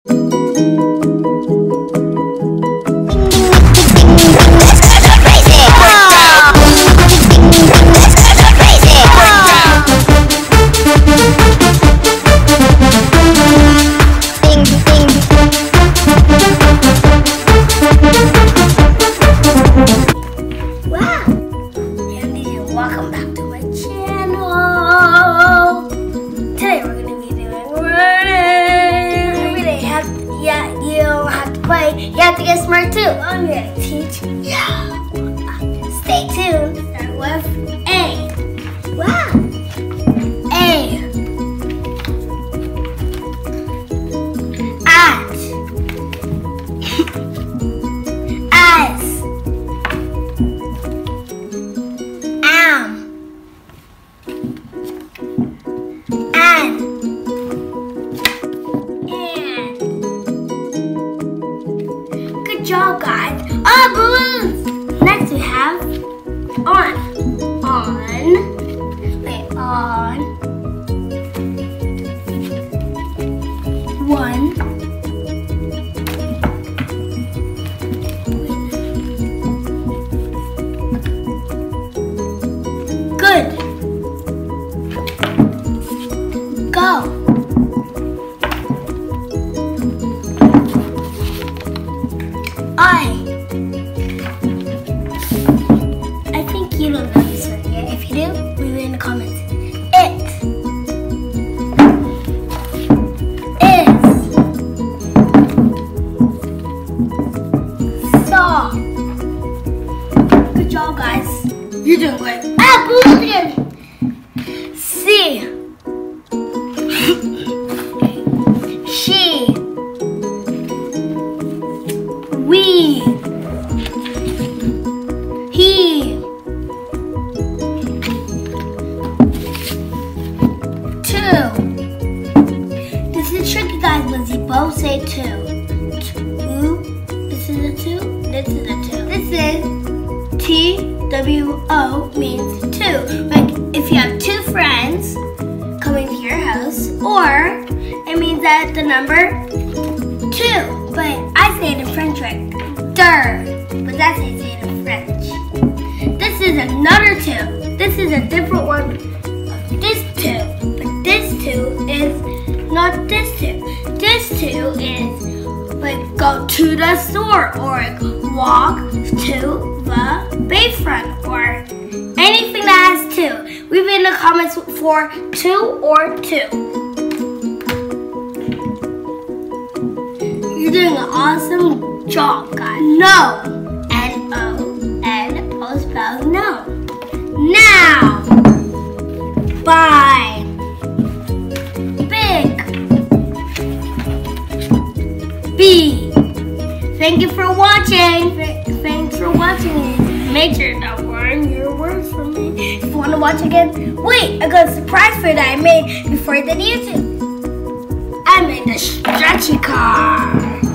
Welcome back to my channel. Today we're going to be doing wording. You don't have to play. You have to get smart too. I'm going to teach you. Stay tuned. Start with A. Wow. A. At. As. Good job, guys. Oh, balloons! Next we have on. Wait, on. 1. Good. Go. I think you don't know this one yet. If you do, leave it in the comments. It is saw. Good job, guys. You're doing great. Again. See. She. We. He. Two. This is tricky, guys, but you both say two. Two. This is a two. This is a two. This is TWO means two. Like if you have two friends coming to your house, or it means that the number two. But I say it in French like der. But that's how you say it in French. This is another two. This is a different one of this two. But this two is not this two. This two is like go to the store or like walk to the bayfront or anything that has two. Leave it in the comments for two or two. You're doing an awesome job, guys. No. N-O spells no. Now. Bye. Big. B. Thank you for watching. Thanks for watching. Make sure to learn your words from me. If you want to watch again, wait, I got a surprise for that I made before I did YouTube. I made a stretchy car.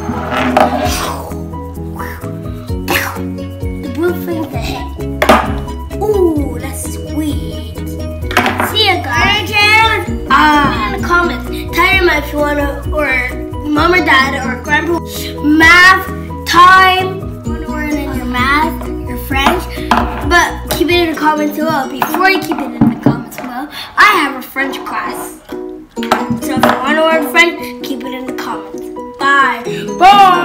The blue thing's the head. Ooh, that's sweet. See ya, guys. In the comments, tell your mom if you wanna, or mom or dad or grandpa, math time. You wanna learn in your math, your French, but keep it in the comments below. Before you keep it in the comments below, I have a French class. So if you want to learn French, keep it in the comments. Bye. Bye.